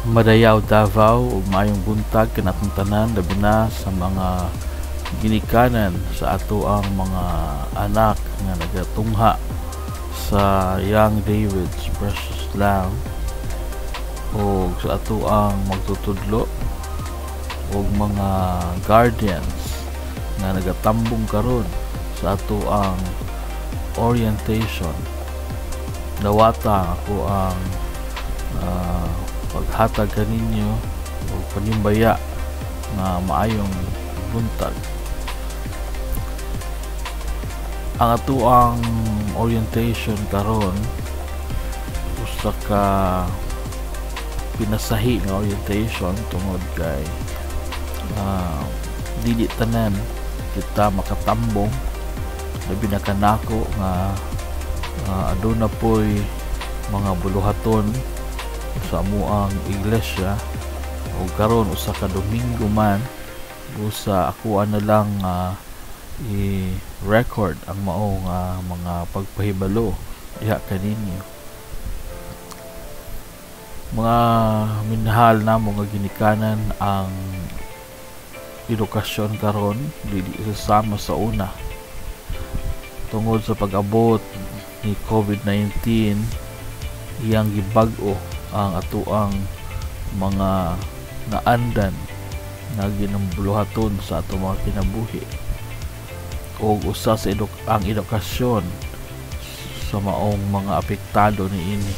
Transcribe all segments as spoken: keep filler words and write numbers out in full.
Madayaw Davao ug maayong buntag kanatong tanan, labi na sa mga ginikanan sa ato ang mga anak nga nagatungha sa Young David's Precious Lamb o sa ato ang magtutudlo o mga guardians nga nagatambong karon sa ato ang orientation. Dawata ako ang uh, paghatag kaninyo o panimbaya nga maayong buntag. Ang ato ang orientation karon usa ka pinasahi nga orientation tungod kay uh, dili tanan kita makatambong, labi na kanako nga uh, aduna po'y mga buluhaton sa amuang iglesia o karon usa ka Domingo man usa ako na lang uh, i-record ang maong uh, mga pagpahibalo diha kaninyo. Mga minahal na mga ginikanan, ang edukasyon karon dili sama sa una tungod sa pag-abot ni COVID nineteen. Iyang gibag-o ang atoang mga naandan na ginambuluhaton sa ato mga kinabuhi o usa sa eduk ang edukasyon sa maong mga apektado niini.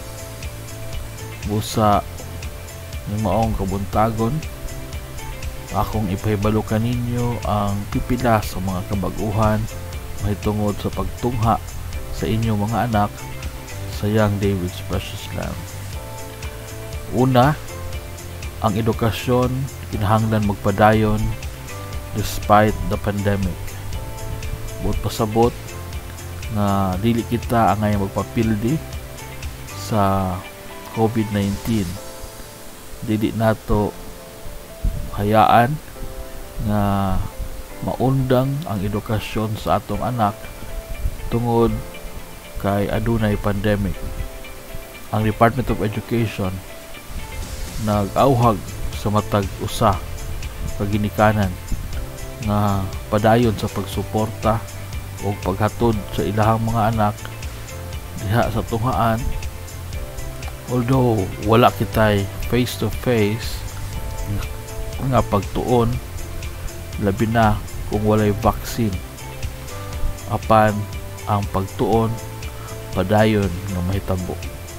Busa ng maong kabuntagon, akong ipahibalo kaninyo ang pipila sa mga kabag-uhan mahitungod sa pagtungha sa inyong mga anak sa Young David's Precious Lamb. Una, ang edukasyon kinahanglan magpadayon despite the pandemic. Buot pasabot na dili kita angay magpapildi sa COVID nineteen. Dili nato hayaan nga maundang ang edukasyon sa atong anak tungod kay adunay pandemic. Ang Department of Education nag-auhag sa matag usa ka ginikanan nga padayon sa pagsuporta o paghatod sa ilahang mga anak diha sa tunghaan. Although wala kitay face to face nga pagtuon, labi na kung walay vaccine, apan ang pagtuon padayon nga mahitabo.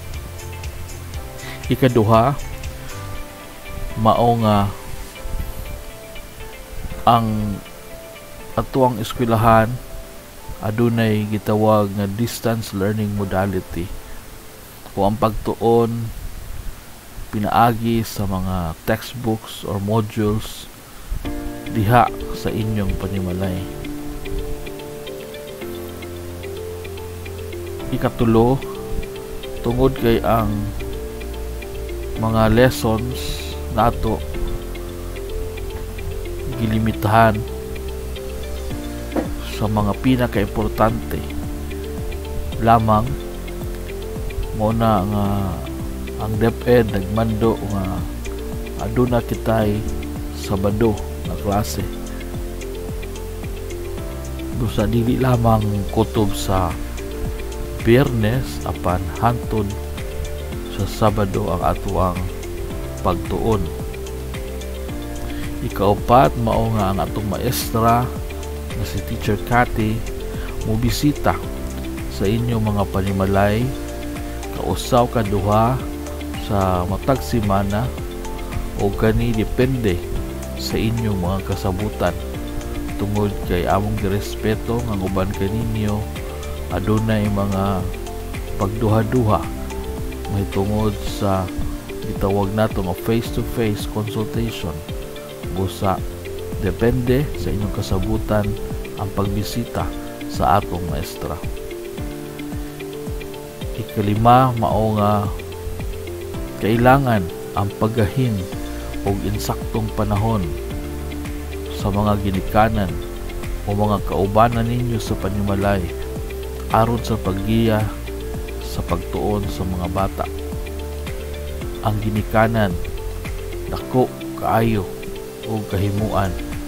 Ikaduha, mao nga ang atuang eskwelahan adunay gitawag nga distance learning modality o ang pagtuon pinaagi sa mga textbooks or modules diha sa inyong panimalay. Ikatulo, tungod kay ang mga lessons nato gilimitahan sa mga pinaka-importante lamang, muna nga ang DepEd nagmando nga aduna kitay Sabado na klase. Busa dili lamang kutob sa Biyernes apan hantod sa Sabado ang atuang pagtuon. Ikaupat, mao nga ang atong maestra na si Teacher Cathy mubisita sa inyong mga panimalay kausaw kaduha sa matag semana o kani depende sa inyong mga kasabutan tungod kay among girespeto nga uban kaninyo adunay mga pagduha-duha may tungod sa gitawag nato nga face-to-face consultation. Busa depende sa inyong kasabutan ang pagbisita sa atong maestra. Ikalima, mao nga kailangan ang paggahin og insaktong panahon sa mga ginikanan o mga kaubanan ninyo sa panimalay aron sa paggiya sa pagtuon sa mga bata. ang ginikanan dako kaayo o kahimuan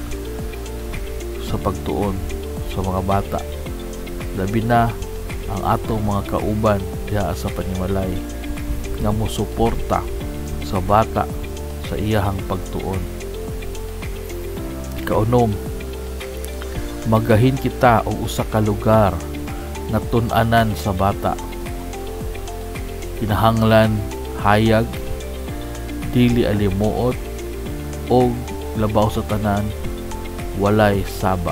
sa pagtuon sa mga bata, labi na ang atong mga kauban diha sa panimalay nga mosuporta sa bata sa iyahang pagtuon. Kaunom, magahin kita og usa ka lugar na tun-anan sa bata. Kinahanglan hayag, dili alimuot, og labaw sa tanan, walay saba.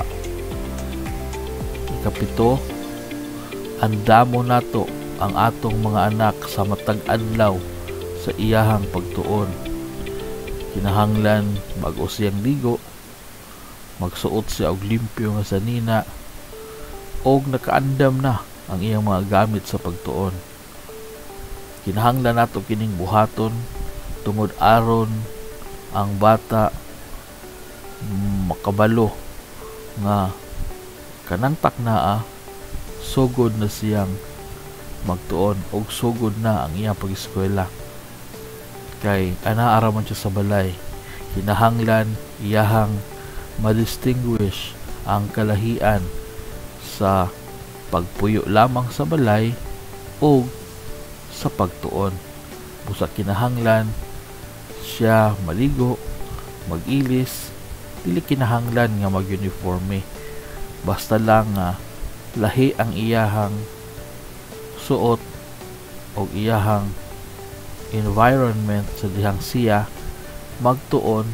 Ikapito, andamo nato ang atong mga anak sa matag adlaw sa iyahang pagtuon. Kinahanglan bag-o siyang ligo, magsuot siya og limpyo nga sanina, og nakaandam na ang iyang mga gamit sa pagtuon. Kinahanglan nato kining buhaton tungod aron ang bata makabalo nga kanang taknaa sugod na siyang magtuon og sugod na ang iyang pag-eskwela. Kay anaara man siya sa balay, kinahanglan iyahang ma-distinguish ang kalahian sa pagpuyo lamang sa balay o sa pagtuon. Busa kinahanglan siya maligo, mag-ilis, dili kinahanglan nga mag-uniforme. Basta lang nga lahi ang iyahang suot o iyahang environment sa dihang siya magtuon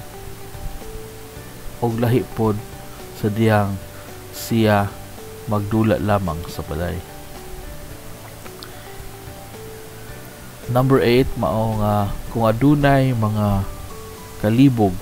og lahi pod sa diyang siya magdula lamang sa balay. Number eight, mao nga kung adunay mga kalibog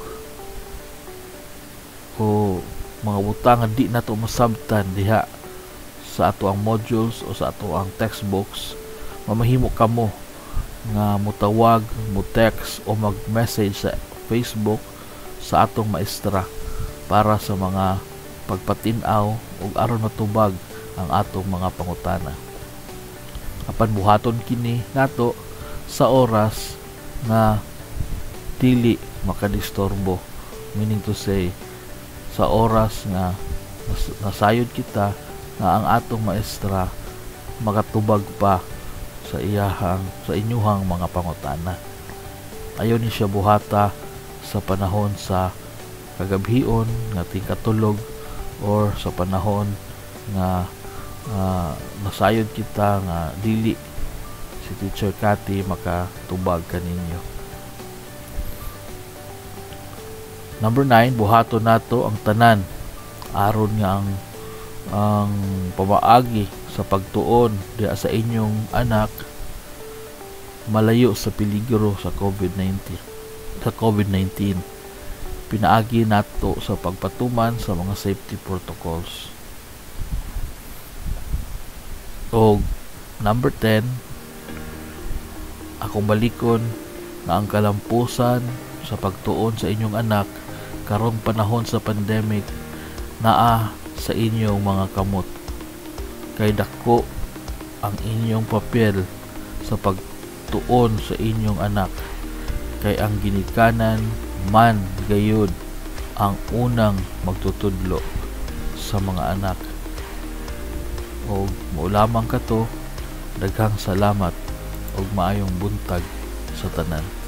o mga butang nga di nato masabtan diha sa ato ang modules o sa ato ang textbooks, mamahimo kamo nga mutawag, mo-text o mag-message sa Facebook sa atong maestra para sa mga pagpatin-aw ug aron matubag ang atong mga pangutana. Apan buhaton kini nato sa oras nga dili makadisturbo, meaning to say sa oras nga nas nasayod kita nga ang atong maestra makatubag pa sa iyahang sa inyuhang mga pangutana. Ayon ni siya buhata sa panahon sa kagabhion nga tingkatulog or sa panahon nga uh, nasayod kita nga dili si Teacher Cathy makatubag kaninyo. Number nine, buhaton nato ang tanan aron nga ang ang pamaagi sa pagtuon diha sa inyong anak malayo sa peligro sa COVID nineteen sa COVID nineteen. Pinaagi nato sa pagpatuman sa mga safety protocols. O number ten, akong balikon na ang kalampusan sa pagtuon sa inyong anak karong panahon sa pandemic naa sa inyong mga kamot. Kay dako ang inyong papel sa pagtuon sa inyong anak, kay ang ginikanan man gayud ang unang magtutudlo sa mga anak. O mo lamang kato, daghang salamat og maayong buntag sa tanan.